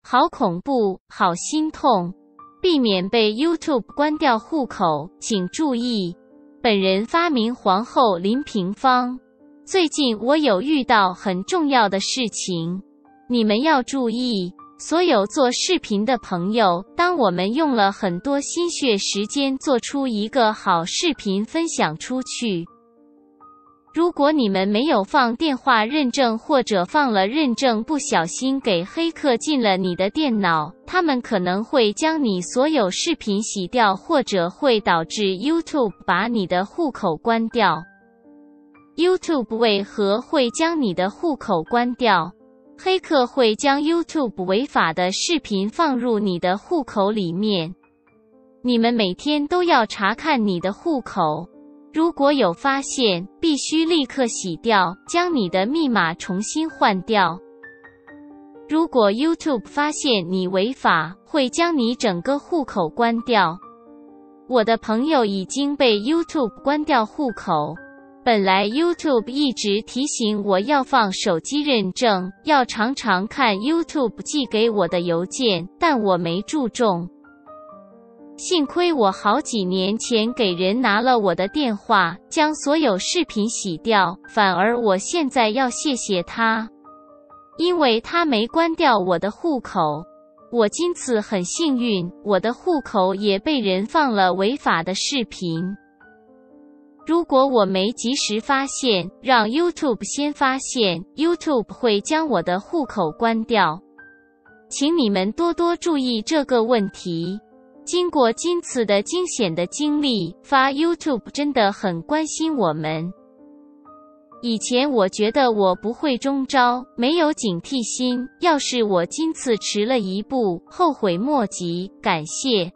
好恐怖，好心痛。避免被 YouTube 关掉户口，请注意。本人发明皇后林平方。最近我有遇到很重要的事情，你们要注意。所有做视频的朋友，当我们用了很多心血时间做出一个好视频分享出去。如果你们没有放电话认证或者放了认证不小心给黑客进了你的电脑，他们可能会将你所有视频洗掉或者会导致 YouTube 把你的户口关掉。YouTube 为何会将你的户口关掉？黑客会将 YouTube 违法的视频放入你的户口里面。你们每天都要查看你的户口。如果有发现，必须立刻洗掉，将你的密码重新换掉。如果 YouTube 发现你违法，会将你整个户口关掉。我的朋友已经被 YouTube 关掉户口。本来 YouTube 一直提醒我要放手机认证，要常常看 YouTube 寄给我的邮件，但我没注重。幸亏我好几年前给人拿了我的电话，将所有视频洗掉，反而我现在要谢谢他，因为他没关掉我的户口。我今次很幸运，我的户口也被人放了违法的视频。如果我没及时发现，让 YouTube 先发现， YouTube 会将我的户口关掉。请你们多多注意这个问题。经过今次的惊险的经历，发 YouTube 真的很关心我们。以前我觉得我不会中招，没有警惕心，要是我今次迟了一步，后悔莫及，感谢。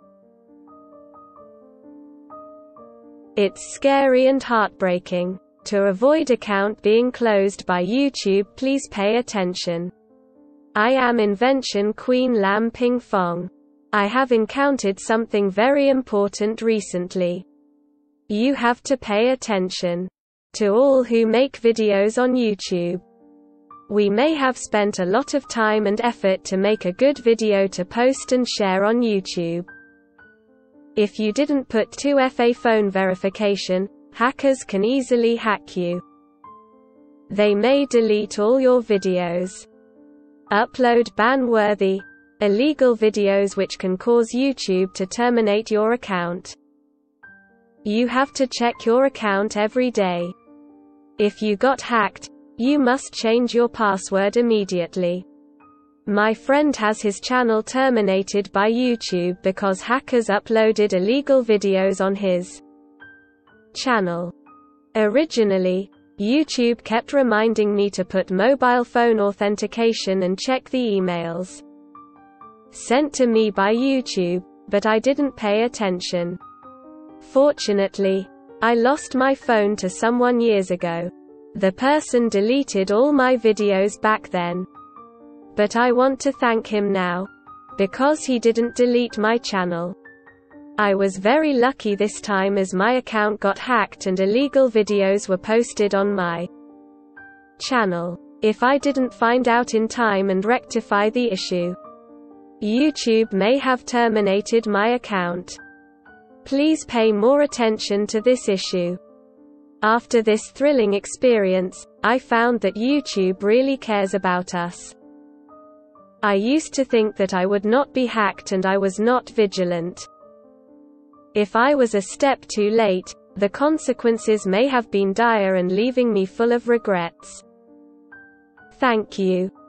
It's scary and heartbreaking. To avoid account being closed by YouTube, please pay attention. I am Invention Queen Lam Ping Fong. I have encountered something very important recently. You have to pay attention. To all who make videos on YouTube. We may have spent a lot of time and effort to make a good video to post and share on YouTube. If you didn't put 2FA phone verification, hackers can easily hack you. They may delete all your videos. Upload ban-worthy, illegal videos which can cause YouTube to terminate your account. You have to check your account every day. If you got hacked, you must change your password immediately. My friend has his channel terminated by YouTube because hackers uploaded illegal videos on his channel. Originally, YouTube kept reminding me to put mobile phone authentication and check the emails sent to me by YouTube, but I didn't pay attention. Fortunately, I lost my phone to someone years ago. The person deleted all my videos back then. But I want to thank him now, because he didn't delete my channel. I was very lucky this time as my account got hacked and illegal videos were posted on my channel. If I didn't find out in time and rectify the issue, YouTube may have terminated my account. Please pay more attention to this issue. After this thrilling experience, I found that YouTube really cares about us. I used to think that I would not be hacked and I was not vigilant. If I was a step too late, the consequences may have been dire and leaving me full of regrets. Thank you.